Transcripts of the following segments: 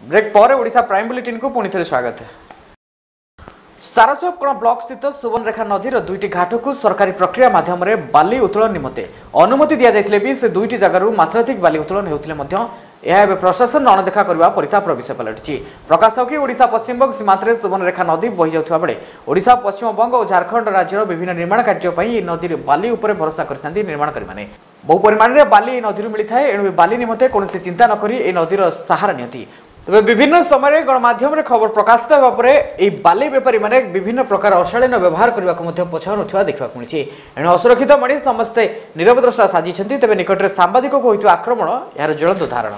Break पर Odisha prime bulletin को पुणी थे स्वागत। सारसोपकोण ब्लॉक स्थित सुवर्णरेखा नदीर दुईटी घाट को सरकारी प्रक्रिया माध्यम बाली उत्तोलन निमंते अनुमति दि जाइथिले भी से दुईटी जगार मात्राधिक बाली उत्तोलन होउथिले यह प्रशासन अणदेखा करने परितापर विषय पलटि प्रकाश कि ओडिशा पश्चिमबंग सीमांत सुवर्णरेखा नदी बही जाउथबा बेले ओडिशा पश्चिमबंग और झारखंड राज्यर विभिन्न निर्माण कार्य नदी बाली उपर भरोसा करथांती निर्माणकारी माने बहु परिमाण में बाली नदी मिलता है। एणु बाली निमंते कौन चिंता नक नदीर सहारा नियंती। तबे विभिन्न समय गणमाध्यम खबर प्रकाशित होगा पर यह बाली बेपारी मैंने विभिन्न प्रकार अशालीन व्यवहार करने को पछाणुवा देखा मिली। एणु असुरक्षित मणि समस्ते नीरव द्रष्टा साजिंट तेज निकट में सांबादिक को होता आक्रमण यार ज्वलंत उदाहरण।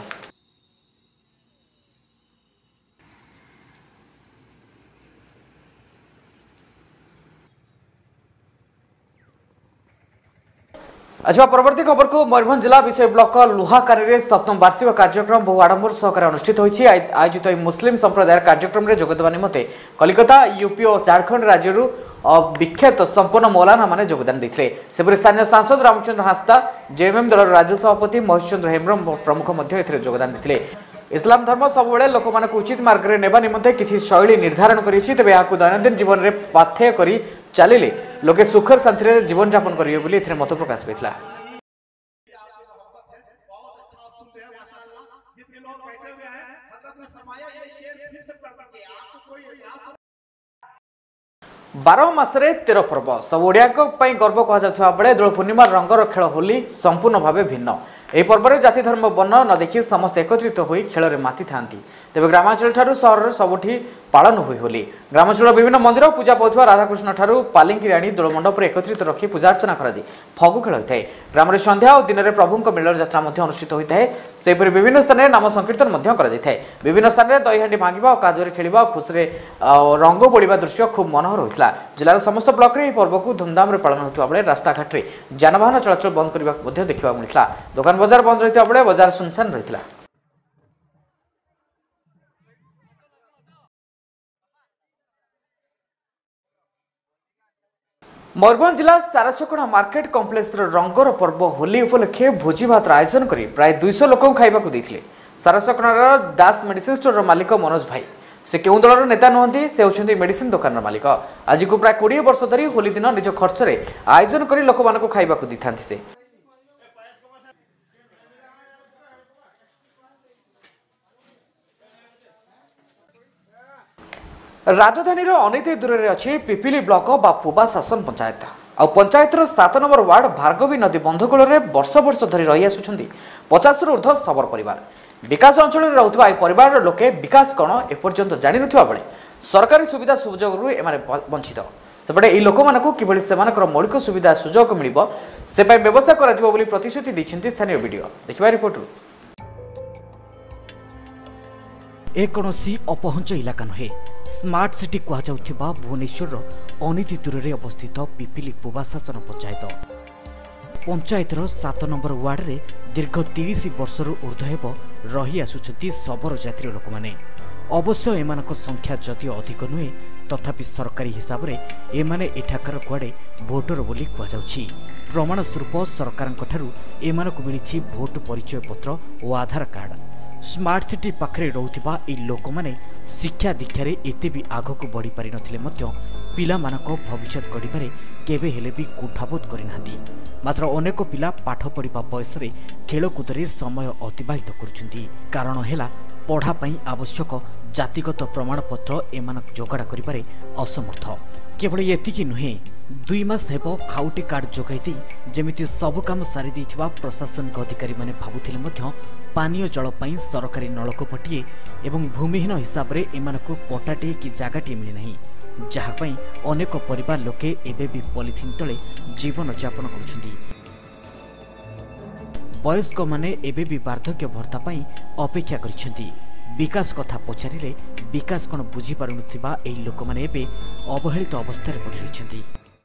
अच्छा परवर्ती खबर को मयूरभंज जिला विषय ब्लॉक लुहाकानी सप्तम वार्षिक कार्यक्रम बहु आडंबर सहकार अनुष्ठित होती। आयोजित मुस्लिम संप्रदाय कार्यक्रम में जोगदेवा निमंते कलिकता यूपी और झारखंड राज्य विख्यात संपन्न मौलाना माने जोगदान देते। सेपरी स्थानीय सांसद रामचंद्र हांसदा जेएमएम दल राज्य सभापति महेश चंद्र हेम्ब्रम प्रमुख जोगदान देते। इस्लाम धर्म सब लोक मानक उचित मार्ग में नेबा निमंते किसी शैली निर्धारण करी तेबे याकु दैनंदिन जीवन में पाथेय करी चलिले लोके सुखर शांति जीवन यापन करिवे बोली एथिरे मत प्रकाश पाइला। बारह मासरे 13 पर्व सब ओडिया गर्व कहुआ बेले दोल पूर्णिमा रंगर खेल होली संपूर्ण भाव भिन्न। यह पर्व में जाति धर्म वर्ण न देखि समस्त एकत्रित होई खेल में माति था। तेज ग्रामांचल ठारू सहर सबुठी पालन हुई होली। ग्रामांचल विभिन्न मंदिर पूजा पाउथवा राधाकृष्ण ठारू पालिंकी आनी दोल मंडप एकत्रित रखी पूजा अर्चना कर फगु खेल होता है। ग्राम में संध्या और दिन में प्रभु मिलन यात्रा अनुष्ठित होता है। सेपरी विभिन्न स्थान में नाम संकीर्तन विभिन्न स्थान में दहीहांडी भांगा और कादुरे खेल खुशी रंग बोलिबा दृश्य खूब मनोहर होता। जिलार समस्त ब्लॉक में पर्व को धूमधाम पालन होता बेले रास्ताघाट में जानवाहन चलाचल बंद करने देखा मिलता। दुकान बजार बंद रही बेले बजार सुनसान रही। मयूरभंज जिला सारसकोण मार्केट कम्प्लेक्स रंगर पर्व होली उपलक्षे भोजी भात आयोजन कर प्राय 200 लोक खाइबा देते। सारसकोण दास मेडिसिन स्टोर मालिक मनोज भाई से क्यों दलर नेता नुहति से होती मेडिसिन दुकान मालिक। आज को प्राय 20 वर्ष धरी होली दिन निज खर्च में आयोजन कर लोक मान खाइबा देता। से राजधानी अनैत दूर में अच्छी पिपिली ब्लॉक बा पुबा शासन पंचायत आ पंचायतर 7 नंबर वार्ड भार्गवी नदी बंधकूल में वर्ष वर्ष धरी रही आसुंच 50 रु ऊर्ध्व सबर परिवार। विकास अंचल में रोकवा परिवार लोके विकास कौन एपर्यंत जानी नथिबा बेले सरकारी सुविधा सुजोग एमाने वंचित। सेपटे यह लोक मानक किभली सेमानकर मौलिक सुविधा सुजोग मिलिबो से पय व्यवस्था कराजिबो बोली प्रतिश्रुति दैछन्ति स्थानीय वीडियो देखिबा रिपोर्ट। ए कौनसी अपहंच इलाका नुहे स्मार्ट सिटी कहुवा भुवनेश्वर अनीति दूर में अवस्थित पिपिली पुबा शासन पंचायतर 7 नंबर वार्ड में दीर्घ 30 वर्ष ऊर्ध्व रही आसुंच सबर जातिर लोक मैंने। अवश्य एम संख्या जदि अधिक नुहे तथापि सरकारी हिसाब से एमाने एठाकर कुआडे भोटर बोली कहुछि। प्रमाण स्वरूप सरकार एमानकु मिली भोट परिचय पत्र और आधार कार्ड। स्मार्ट सिटी पाखरे रोहुथिबा ए लोक माने शिक्षा दीक्षारे एते भी आगको बढ़ी पारि नथिले मध्य पिला मानको भविष्यत गढ़िबारे केबे हेले भी कुठाबोध करिनांती। मात्र अनेक पिला पाठ पढ़िबा बयसरे खेलकूदरे समय अतिबाहित करुछंती। कारण हेला पढ़ा पई आवश्यक जातिगत प्रमाणपत्र एमानक जोगाड़ करिबारे असमर्थ। केवल एतिकी नुहे 2 मास हेब खाउटी कार्ड जोगाई जेमिति सब काम सारी देथिबा प्रशासनिक अधिकारी माने भाबुथिले मध्य पानीय जल पई सरकारी नलकूपटिए एवं भूमिहीन हिसाब रे एमानकु पटाटे कि जगाटे मिली नहीं, जहा पई अनेक परिवार लोके एबे भी पॉलिथिन तले जीवन यापन करुछंती। वयस्क माने एबे भी वार्धक्य भत्ता पई अपेक्षा करिसंती। विकास कथा पचारिले विकास कोन बुझी पारुनथिबा एई लोक माने एबे अवहेलित अवस्था रे पड़ि रहिसंती।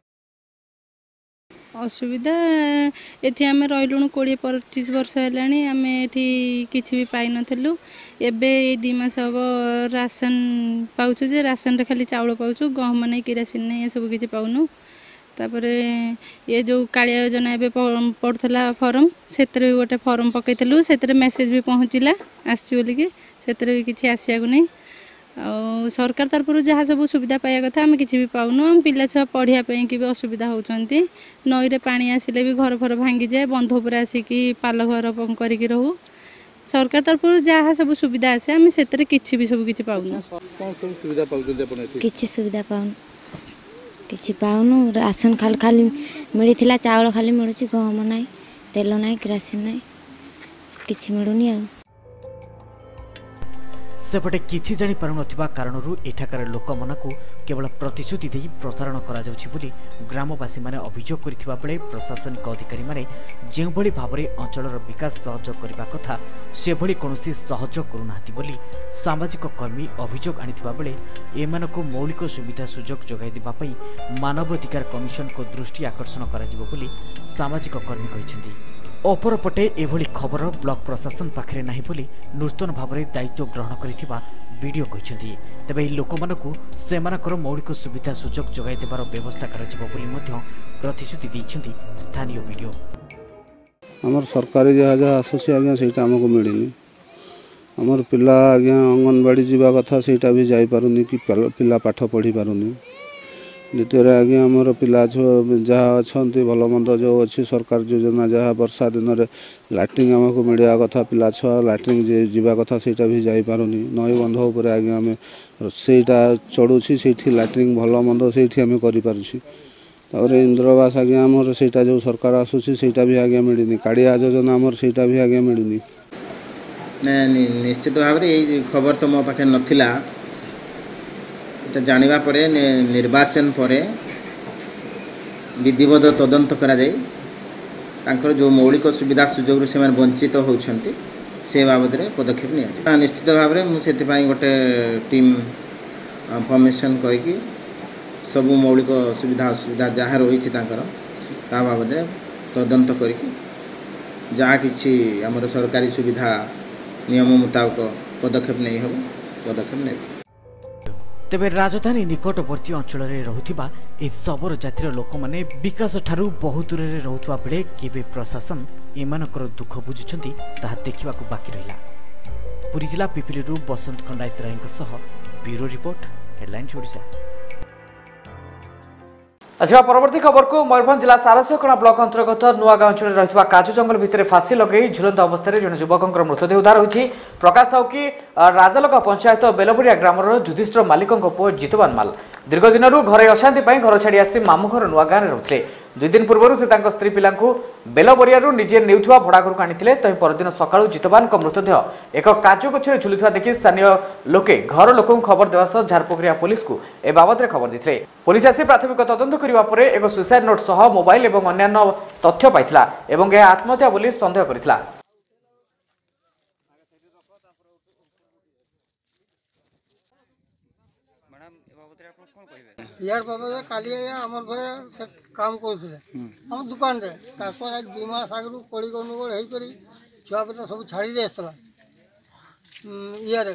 असुविधा एठी आमे रहिलुनु 20-25 वर्ष हेलानी आमे एठी किछि भी पाइ नथलु। एबे 2 मास हबो राशन पाउछु जे राशन रे खाली चाउल पाउछु, गहम नै किरासिन नै ए सब किछि पाउनु। तापरे ये जो कालिया योजना एबे पड़थला फॉर्म सेतरे गोटे फॉर्म पकैतलु, सेतरे मेसेज भी पहुँचला आसी बोली कि ସେଥିରେ ବି କିଛି ଆସିବାକୁ ନାହିଁ। ଆଉ ସରକାର ତରଫରୁ ଯାହା ସବୁ ସୁବିଧା ପାଇବା କଥା ଆମେ କିଛି ବି ପାଉନୁ। ଆମ ପିଲା ଛୁଆ ପଢ଼ିବା ପାଇଁକି ବି ଅସୁବିଧା ହେଉଛନ୍ତି। ନଈରେ ପାଣି ଆସିଲେ ବି ଘର ଫର ଭାଙ୍ଗିଯାଏ, ବନ୍ଧ ଉପରେ ଆସିକି ପାଲ ଘର କରିକି ରହୁ। ସରକାର ତରଫରୁ ଯାହା ସବୁ ସୁବିଧା ଆସେ ଆମେ ସେଥିରେ କିଛି ବି ସବୁ କିଛି ପାଉନୁ। କିଛି ସୁବିଧା ପାଉନୁ, କିଛି ପାଉନୁ। ରାସନ ଖାଲି ମିଳିଥିଲା, ଚାଉଳ ଖାଲି ମିଳୁଛି, ଗହମ ନାହିଁ, ତେଲ ନାହିଁ, କିରାସିନ ନାହିଁ, କିଛି ମିଳୁନି। ଆଉ ସେପଟେ କିଛି ଜାଣିପାରୁନଥିବା କାରଣରୁ ଏଠାକାର ଲୋକମାନଙ୍କୁ କେବଳ ପ୍ରତିଶ୍ରୁତି ଦେଇ ପ୍ରତାରଣ କରାଯାଉଛି ବୋଲି ଗ୍ରାମବାସୀମାନେ ଅଭିଯୋଗ କରିଥିବା ବେଳେ ପ୍ରଶାସନିକ ଅଧିକାରୀମାନେ ଯେଉଁଭଳି ଭାବରେ ଅଞ୍ଚଳର ବିକାଶ ସହଯୋଗ କରିବା କଥା ସେଭଳି କୌଣସି ସହଯୋଗ କରୁନାହାନ୍ତି ବୋଲି ସାମାଜିକ କର୍ମୀ ଅଭିଯୋଗ ଆଣିଥିବା ବେଳେ ଏମାନଙ୍କୁ ମୌଳିକ ସୁବିଧା ସୁଯୋଗ ଯୋଗାଇ ଦେବା ପାଇଁ ମାନବାଧିକାର କମିଶନଙ୍କ ଦୃଷ୍ଟି ଆକର୍ଷଣ କରାଯିବ ବୋଲି ସାମାଜିକ କର୍ମୀ କହିଛନ୍ତି। ଅପରପଟେ ଏଭଳି ଖବର ବ୍ଲକ ପ୍ରଶାସନ ପାଖରେ ନାହିଁ ବୋଲି ନୂତନ ଭାବରେ ଦାୟିତ୍ୱ ଗ୍ରହଣ କରିଥିବା ବିଡିଓ କହିଛନ୍ତି। ତେବେ ଏହି ଲୋକମାନଙ୍କୁ ସେମାନଙ୍କର ମୌଳିକ ସୁବିଧା ସୁଯୋଗ ଯୋଗାଇ ଦେବାର ବ୍ୟବସ୍ଥା କରାଯିବ ବୋଲି ମଧ୍ୟ ପ୍ରତିଶ୍ରୁତି ଦେଇଛନ୍ତି ସ୍ଥାନୀୟ ବିଡିଓ। ଆମର ସରକାରୀ ଯାହା ଯାହା ଆସୁଛି ଆଜ୍ଞା ସେଇଟା ଆମକୁ ମିଳିନି। ଆମର ପିଲା ଆଜ୍ଞା ଅଙ୍ଗନବାଡ଼ି ଯିବା କଥା ସେଇଟା ବି ଯାଇପାରୁନି କି ପିଲା ପାଠ ପଢ଼ି ପାରୁନି। ଦ୍ୱିତୀୟରେ ଆଜ୍ଞା ଆମର ପିଲା ଯାହା ଅଛନ୍ତି ଭଲ ମନ୍ଦ ଯେଉଁ ଅଛି ସରକାର ଯୋଜନା ଯାହା ବର୍ଷା ଦିନରେ ଲାଟ୍ରିନ୍ ଆମକୁ ମିଳିବା କଥା, ପିଲା ଛୁଆ ଲାଟ୍ରିନ୍ ଯିବା କଥା ସେଇଟା ବି ଯାଇପାରୁନି। ନଈ ବନ୍ଧ ଉପରେ ଆଜ୍ଞା ଆମେ ସେଇଟା ଚଢ଼ୁଛି, ସେଇଠି ଲାଟ୍ରିନ୍ ଭଲ ମନ୍ଦ ସେଇଠି ଆମେ କରିପାରୁଛି। ତାପରେ ଇନ୍ଦିରାବାସ ଆଜ୍ଞା ଆମର ସେଇଟା ଯେଉଁ ସରକାର ଆସୁଛି ସେଇଟା ବି ଆଜ୍ଞା ମିଳିନି। କାଳିଆ ଯୋଜନା ଆମର ସେଇଟା ବି ଆଜ୍ଞା ମିଳିନି। ନିଶ୍ଚିତ ଭାବରେ ଏଇ ଖବର ତ ମୋ ପାଖରେ ନଥିଲା। এটা জানিবা পরে নির্বাচন পরে বিধিবদ্ধ তদন্ত କରାଯାଇ ତାଙ୍କର ଯେଉଁ ମୌଳିକ ସୁବିଧା ସୁଯୋଗରୁ ସେମାନେ ବଞ୍ଚିତ ହେଉଛନ୍ତି ସେ ବାବଦରେ ପଦକ୍ଷେପ ନିଆଯିବ। ନିଶ୍ଚିତ ଭାବରେ ମୁଁ ସେଥିପାଇଁ ଗୋଟେ ଟିମ୍ ଫର୍ମେସନ୍ କରିକି ସବୁ ମୌଳିକ ସୁବିଧା ଅସୁବିଧା ଯାହା ରହିଛି ତାଙ୍କର ତା ବାବଦରେ ତଦନ୍ତ କରିକି ଯାହା କିଛି ଆମର ସରକାରୀ ସୁବିଧା ନିୟମ ମୁତାବକ ପଦକ୍ଷେପ ନେଇ ହେବ ପଦକ୍ଷେପ ନେବ। ତେବେ ରାଜଧାନୀ ନିକଟବର୍ତ୍ତୀ ଅଞ୍ଚଳରେ ରହୁଥିବା ଏହି ଶବର ଜାତିର ଲୋକମାନେ ବିକାଶ ଠାରୁ ବହୁ ଦୂରରେ ରହୁଥିବା ବେଳେ କେବେ ପ୍ରଶାସନ ଏମାନଙ୍କର ଦୁଃଖ ବୁଝୁଛନ୍ତି ତାହା ଦେଖିବାକୁ ବାକି ରହିଲା। ପୁରୀ ଜିଲ୍ଲା ପିପିଲିରୁ ବସନ୍ତ ଖଣ୍ଡାୟତ ରାୟଙ୍କ ସହ ବ୍ୟୁରୋ ରିପୋର୍ଟ, ହେଡଲାଇନ୍ସ ଓଡ଼ିଶା। ଆସିବା ପରବର୍ତ୍ତୀ ଖବରକୁ ମୟୂରଭଞ୍ଜ ଜିଲ୍ଲା ସାରସକଣା ବ୍ଲକ ଅନ୍ତର୍ଗତ ନୂଆଗାଁ ଅଞ୍ଚଳରେ ରହିଥିବା କାଜୁ ଜଙ୍ଗଲ ଭିତରେ ଫାଶୀ ଲଗାଇ ଝୁଲନ୍ତା ଅବସ୍ଥାରେ ଜଣେ ଯୁବକଙ୍କର ମୃତଦେହ ଉଦ୍ଧାର ହୋଇଛି। ପ୍ରକାଶ ଥାଉ କି ରାଜାଲକା ପଞ୍ଚାୟତ ବେଲବରିଆ ଗ୍ରାମର ଯୁଧିଷ୍ଠିର ମାଲିକଙ୍କ ପୁଅ ଜିତବାନ ମାଲ ଦୀର୍ଘ ଦିନରୁ ଘରେ ଅଶାନ୍ତି ପାଇଁ ଘର ଛାଡ଼ି ଆସି ମାମୁଁ ଘର ନୂଆଗାଁରେ ରହୁଥିଲେ। 2 ଦିନ ପୂର୍ବରୁ ସେ ତାଙ୍କ ସ୍ତ୍ରୀ ପିଲାଙ୍କୁ ବେଲବରିଆରୁ ନିଜେ ନେଉଥିବା ଭଡ଼ା ଘରକୁ ଆଣିଥିଲେ। ତେବେ ପରଦିନ ସକାଳୁ ଜିତବାନଙ୍କ ମୃତଦେହ ଏକ କାଜୁ ଗଛରେ ଝୁଲୁଥିବା ଦେଖି ସ୍ଥାନୀୟ ଲୋକେ ଘର ଲୋକଙ୍କୁ ଖବର ଦେବା ସହ ଝାରପୋଖରିଆ ପୁଲିସକୁ ଏ ବାବଦରେ ଖବର ଦେଇଥିଲେ। ପୁଲିସ ଆସି ପ୍ରାଥମିକ ତଦନ୍ତ କରିବା ପରେ ଏକ ସୁସାଇଡ୍ ନୋଟ୍ ସହ ମୋବାଇଲ ଏବଂ ଅନ୍ୟାନ୍ୟ ତଥ୍ୟ ପାଇଥିଲା ଏବଂ ଏହା ଆତ୍ମହତ୍ୟା ବୋଲି ସନ୍ଦେହ କରିଥିଲା। यार बाबा काली आया आम घरे से काम करुले आम दुकान रे तापर आज 2 मास आगु कड़ी गंडगोल होकर छुआ पिला सब छाड़ी दे यार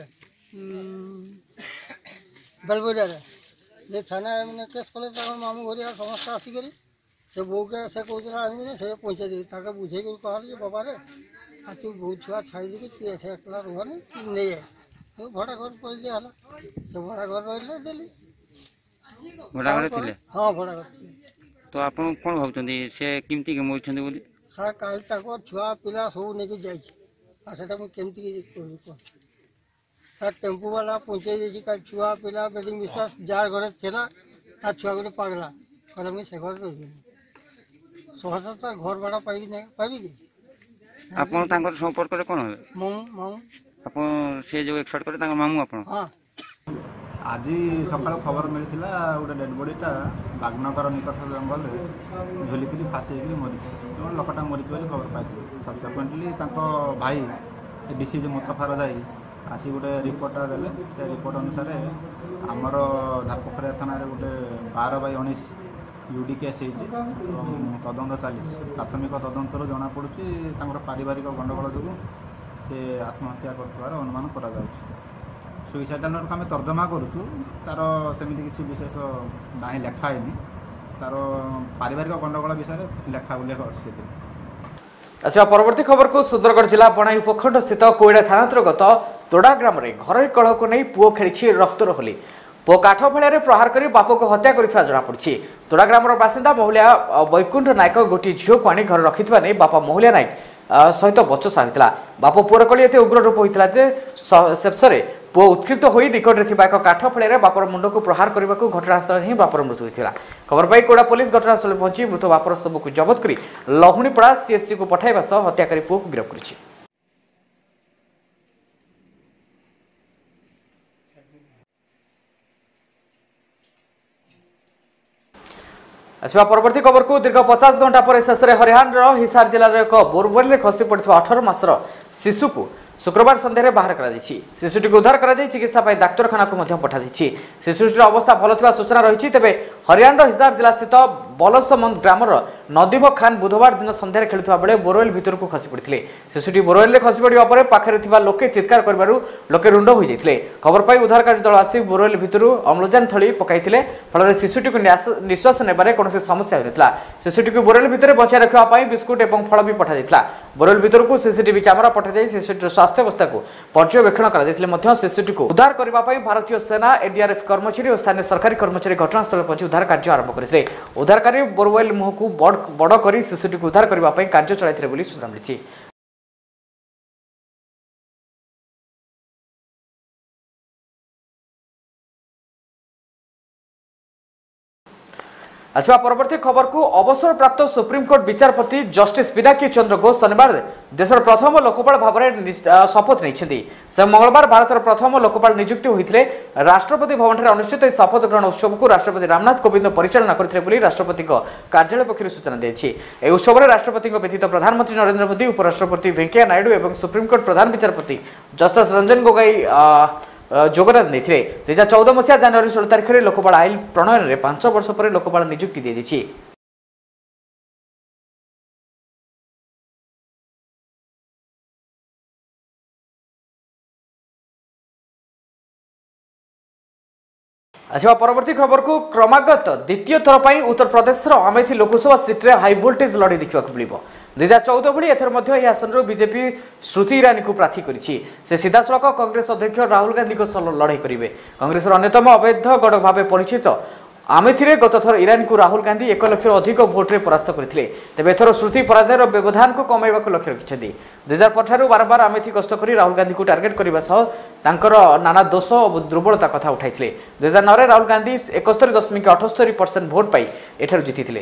बेलबरिया जे थाना मैंने केस कले मामू घर समस्त आसिक से बो के से कहला आनबी से पहुँचे देवी ताके बुझे कहल बाबा रे आ तू बहुत छुआ छाड़ी देकी तू ऐसे एकला रुहनी नहीं है भड़ा घर पड़ दिया से भड़ा घर रही डेली भड़ा घर थिले। हाँ भड़ा घर तो आपण कोन भाबचंदी से किमती के मोइछंदी बोली सर काल तक छुआ पिला सब नेकी जाई छै आ सेटा मु केमती के कोइ को सर टेम्पू वाला पहुंचे जे का छुआ पिला बेडिंग विश्वास जार घरे छला ता छुआ गोटे पागला कहले मु से घर रही सहसता घर भाड़ा पाइबी नै पाइबी की आपण तांकर संपर्क रे कोन होबे मामू मामू आपण से जो एक्सपर्ट करे तांकर मामू आपण। हां आज सकाल खबर मिलता गोटे डेड बडीटा बागनगर निकट जंगल झुलिकी फाँसी मरी लोकटा मरी खबर पाई सबसेक्वेंटली भाई डीसी मुतफार जाई आसी गोटे रिपोर्टा देले से रिपोर्ट अनुसार आमर झारपोखरिया थाना गोटे 12/19 यूडी केस तदंत चली प्राथमिक तदंतर जना पड़ी पारिवारिक गंडगोल जो से आत्महत्या कर अनुमान करा सुइसाइड नोट आम तर्जमा करुचु तार सेमती किसी विशेष ना लेखाई तार पारिवारिक गंडगोल विषय लेखा उल्लेख अच्छे। आसवा परवर्ती खबर को सुंदरगढ़ जिला बणाई उपखंड स्थित कोईडा थाना अंतर्गत तोड़ा ग्राम में घर कलह को नहीं पुओ खेली रक्तर होली पुओ काठ फलिया प्रहार कर बाप को हत्या कर जमापड़ी तोड़ा ग्राम बासिंदा महिला वैकुंठ नायक गोटे झील को आनी घर रखि बापा महिला नायक सहित बचसा होता बाप पुअर कली एत उग्र रूप होता शेष में पुओ उत्क्षिप्त हो निकट में एक काठ फलिया बापर मुंड को प्रहार करने को घटनास्थल ही बापर मृत्यु होता खबर पाई कोड़ा पुलिस घटनास्थल पहुंची मृत बापर शव को जबत कर लहुणीपड़ा सीएससी को पठाइबा सह हत्याकारी पुओ को गिरफ्त कर आसवा परवर्ती खबर को दीर्घ 50 घंटा पर शेष में हरियाणा हिसार जिलार एक बोरवेल में खसी पड़ा 18 मासर शिशु को शुक्रवार संध्यारे बाहर कर शिशुटी को उद्धार कर चिकित्सा डाक्तखाना को पठाई शिशुटीर अवस्था भल था सूचना रही तेज हरियाणा हिसार जिला स्थित बलसमंद ग्रामर नदीम खान बुधवार दिन संध्यारे खेलुवा बेले बोरवेल भितर को खसी पड़ते शिशुटी बोरवेल में खसी पड़ा पर पाखे लोके चित्कार कर लोके रुंड हो जाते खबर पाई उद्धारकारी दल आसी बोरवेल भितर अम्लजान थली पकाई फल शिशुटी को निश्वास नेबार कौन समस्या होता शिशुटी को बोरवेल भितर बचाई रखापी बिस्कुट और फल भी पठाई बोरवेल भितर को सीसीटीवी कैमेरा पठाई शिशुटीर स्वास्थ्य अवस्था को पर्यवेक्षण कर शिशुटी को उद्धार करने भारतीय सेना एनडीआरएफ कर्मचारी और स्थानीय सरकारी कर्मचारी घटनास्थल पहुंची उद्धार कार्य आरंभ करते उद्धारकारी बोरवेल मुह को बड़ कर शिशुटी को उद्धार करने कार्य चलाई सूचना मिली। आसवा परवर्ती खबर को अवसर प्राप्त सुप्रीमकोर्ट विचारपति जस्टिस पिनाकी चंद्र घोष शनिवार देशर प्रथम लोकपाल भाव में शपथ नहीं से मंगलवार भारतर प्रथम लोकपाल नियुक्ति होते राष्ट्रपति भवन में अनुष्ठित शपथ ग्रहण उत्सव को राष्ट्रपति रामनाथ कोविंद परिचालना करते राष्ट्रपति कार्यालय पक्षर सूचना दी उत्सव में राष्ट्रपति व्यतीत प्रधानमंत्री नरेंद्र मोदी उपराष्ट्रपति वेंकैया नायडू और सुप्रीमकोर्ट प्रधान विचारपति जस्टिस रंजन गोगोई योगदान देते 2014 मसीहा जनवरी 16 तारिख में लोकपाल आईन प्रणयन में 5 वर्ष पर लोकपाल नियुक्ति दी जाइए। आसवा परवर्ती खबर को क्रमागत द्वितीय थर पर उत्तर प्रदेश अमेठी लोकसभा सीट्रे हाई वोल्टेज लड़ाई देखा मिल 2014 भली एथर यह आसन बीजेपी श्रुति ईरानी को प्रार्थी करिछि से सीधासलख कांग्रेस अध्यक्ष राहुल गांधी को लड़ाई करेंगे कांग्रेस अन्यतम अवैध गढ़ भाव परिचित आमेथी गत थर ईरानी को राहुल गांधी 1 लाख अधिक भोट्रे परास्त करते तेज एथर श्रुति पराजयर व्यवधान को कमाइबा लक्ष्य रखिंट 2005 बारंबार आमेथी गस्त कर राहुल गांधी को टार्गेट करने सह नाना दोष और दुर्बलता कथा उठाई 2009 राहुल गांधी 71.78% भोट पाई एठार जीति।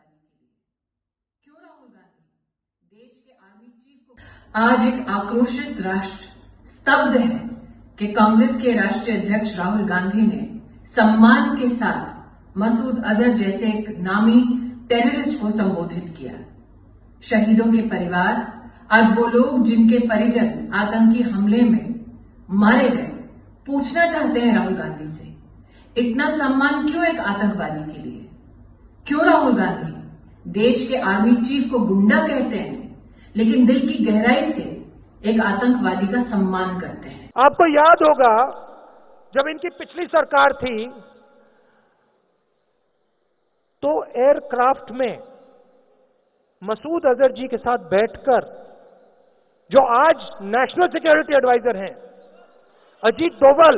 आज एक आक्रोशित राष्ट्र स्तब्ध है कि कांग्रेस के राष्ट्रीय अध्यक्ष राहुल गांधी ने सम्मान के साथ मसूद अजहर जैसे एक नामी टेररिस्ट को संबोधित किया। शहीदों के परिवार, आज वो लोग जिनके परिजन आतंकी हमले में मारे गए, पूछना चाहते हैं राहुल गांधी से, इतना सम्मान क्यों एक आतंकवादी के लिए? क्यों राहुल गांधी देश के आर्मी चीफ को गुंडा कहते हैं लेकिन दिल की गहराई से एक आतंकवादी का सम्मान करते हैं? आपको याद होगा जब इनकी पिछली सरकार थी तो एयरक्राफ्ट में मसूद अजहर जी के साथ बैठकर, जो आज नेशनल सिक्योरिटी एडवाइजर हैं अजीत डोभाल,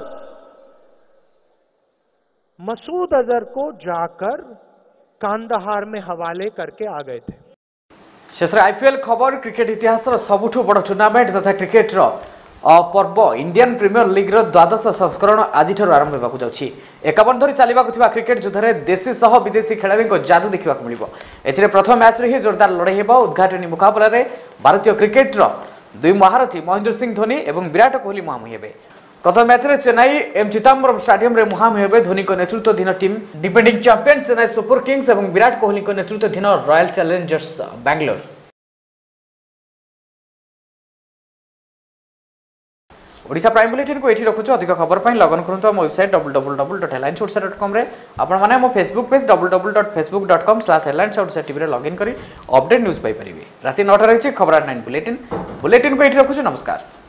मसूद अजहर को जाकर कांदाहार में हवाले करके आ गए थे। शेष आईपीएल खबर क्रिकेट इतिहास सबुठ बड़ टूर्नामेंट तथा क्रिकेट पर्व इंडियन प्रीमियर लीग द्वादश संस्करण आज आरंभ होगा जाऊँगी। 51 धरी चलने क्रिकेट युद्ध में देशी सह विदेशी खिलाड़ी जादू देखा मिले। प्रथम मैच ही जोरदार लड़ाई होगा। उद्घाटनी मुकाबला भारतीय क्रिकेट दुई महारथी महेंद्र सिंह धोनी और विराट कोहली मुहांमुही हेबे। प्रथम मैच में चेन्नई एम चिदम्बरम स्टेडियम में मुहांमुही हेबे धोनी को नेतृत्वाधीन team defending champion Chennai Super Kings और विराट कोहली को नेतृत्वाधीन Royal Challengers Bangalore. Odisha prime bulletin को ये रखुच्छे। अधिक खबर पर लगन करूँ आम वेबसाइट www.headlinesodisha.com आपण मैंने आम Facebook page www.facebook.com/headlinesodisha TV login करी अपडेट न्यूज पाई परिबे। राति 9 रही खबर 9 बुलेटिन को ये रखुच्छे। नमस्कार।